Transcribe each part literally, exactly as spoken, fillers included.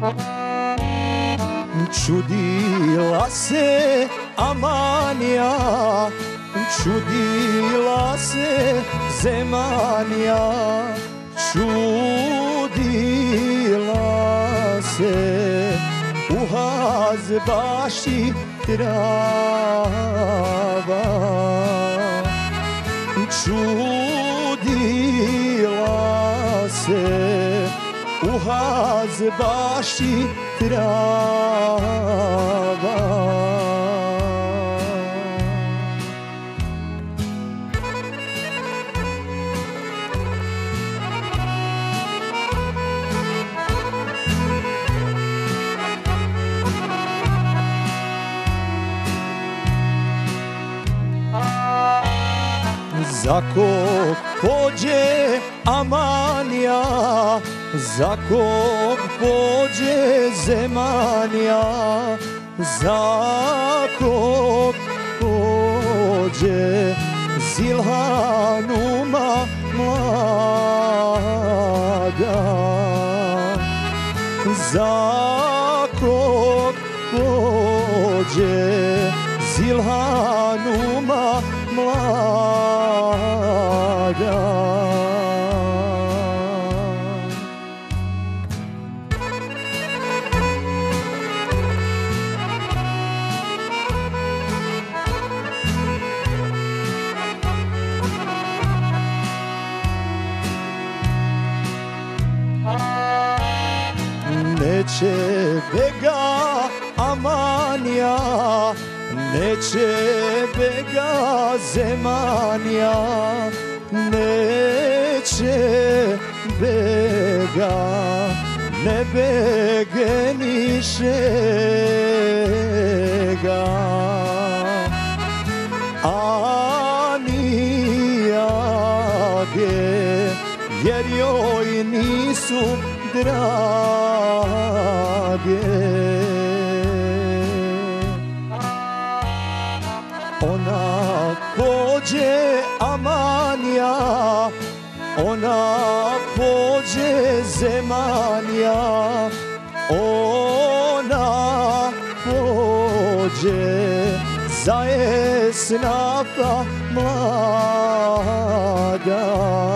Čudila se Amanija, čudila se Zemanija, čudila se u Hazbaši trava, čudila se u Hazbaši trava. Za kog pođe Amanija, za kog pođe Zemanija, za kog pođe Zilhanuma mlada, za kog pođe Zilhanuma mlada. Neće bega Amanija, neće bega Zemanija, neće bega, ne bege ni šega, Anijage, jer joj nisu drage. Ona pođe Amanija, ona pođe Zemanija, ona pođe za esnafa mlada.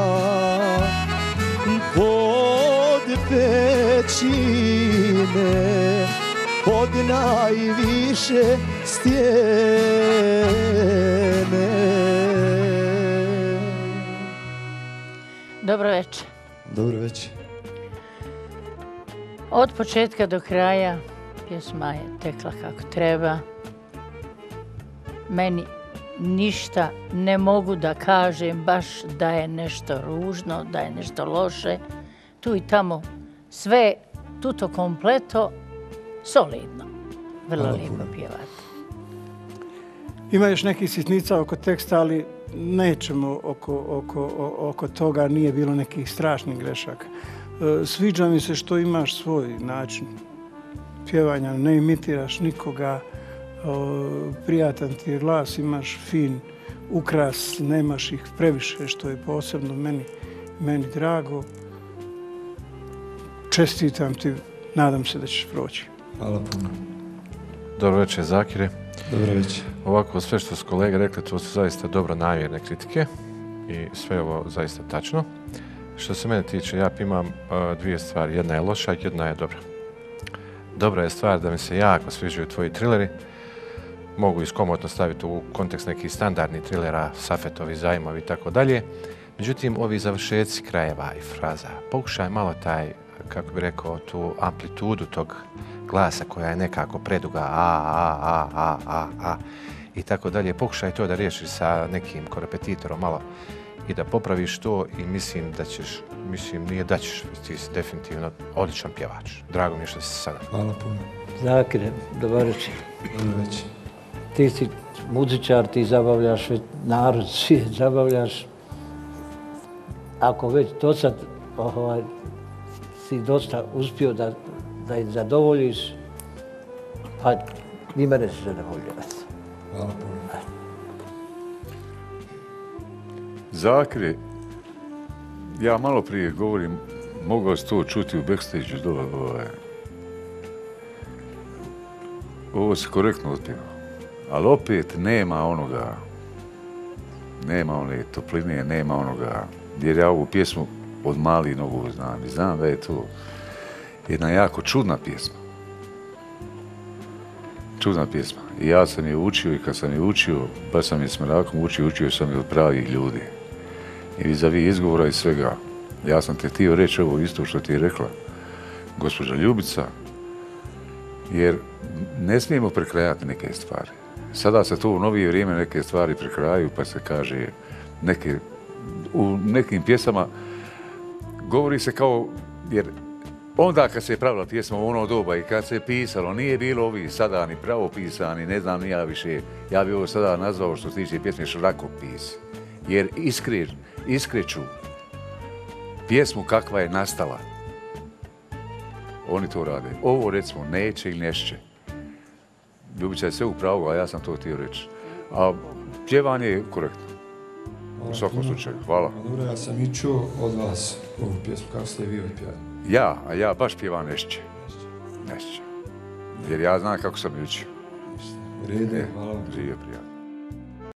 Pod pećine, pod najviše stijene. Dobro večer. Dobro večer. Od početka do kraja pjesma je tekla kako treba. Meni ništa ne mogu da kažem baš da je nešto ružno, da je nešto loše. Tu i tamo sve, tuto kompleto, solidno. Vrlo lijepo pjevati. Ima još nekih sitnica oko teksta, ali nećemo oko, oko, oko toga, nije bilo nekih strašnih grešaka. Sviđa mi se što imaš svoj način pjevanja, ne imitiraš nikoga, prijatan ti je glas, imaš fin ukras, nemaš ih previše, što je posebno meni, meni drago. Čestitam ti, nadam se da ćeš proći. Hvala puno. Dobro večer, Zakire. Dobro večer. Ovako, sve što su kolege rekli, to su zaista dobro namjerne kritike i sve ovo zaista tačno. Što se mene tiče, ja imam uh, dvije stvari. Jedna je loša, jedna je dobra. Dobra je stvar da mi se jako sviđaju tvoji trileri. Mogu iskomotno staviti u kontekst nekih standardnih trilera, Safetovi, Zajmovi i tako dalje. Međutim, ovi završeci krajeva i fraza, pokušaj malo taj, kako bi rekao, tu amplitudu tog glasa koja je nekako preduga, a, a, a, a, a, a, i tako dalje. Pokušaj to da riješiš sa nekim korepetitorom malo i da popraviš to i mislim da ćeš, mislim, nije da ćeš, ti si definitivno odličan pjevač. Drago mi je što si sada. Hvala puno. Zakire, dobar večer. Dobro večer. Ti si muzičar, ti zabavljaš narod, svijet zabavljaš. Ako već do sad ovaj, si dosta uspio da, da ih zadovoljiš, pa ni mene se zadovoljavati. Hvala puno. Zakire, ja malo prije govorim, mogao si to čuti u backstage-u dole, ovaj, ovo se korektno otpjeva. Ali opet nema onoga, nema one topline, nema onoga, jer ja ovu pjesmu od malih nogu znam i znam da je to jedna jako čudna pjesma. Čudna pjesma. I ja sam je učio i kad sam je učio, baš sam je s mrakom učio, učio sam je od pravih ljudi. I vis-a-vis izgovora i svega. Ja sam te htio reći ovo isto što ti je rekla gospođa Ljubica, jer ne smijemo prekrajati neke stvari. Sada se to u novije vrijeme neke stvari prekrajaju, pa se kaže neke, u nekim pjesama govori se kao, jer onda kad se je pravila pjesma u ono doba i kad se je pisalo, nije bilo ovi sada ni pravopisani, ne znam ni ja više, ja bi ovo sada nazvao što se tiče pjesme šrakopis, jer iskre, iskreću pjesmu kakva je nastala. Oni to rade. Ovo recimo neće ili nešće. Ljubica je sve u pravu, a ja sam to htio reći. A pjevanje je korektno. U svakom slučaju. Hvala. Dobro, ja sam i čuo od vas ovu pjesmu, kako ste vi otpjevali. Ja, a ja baš pjevam nešće. Nešće. Jer ja znam kako sam ju učio. U redu, hvala vam. Živio prijatno.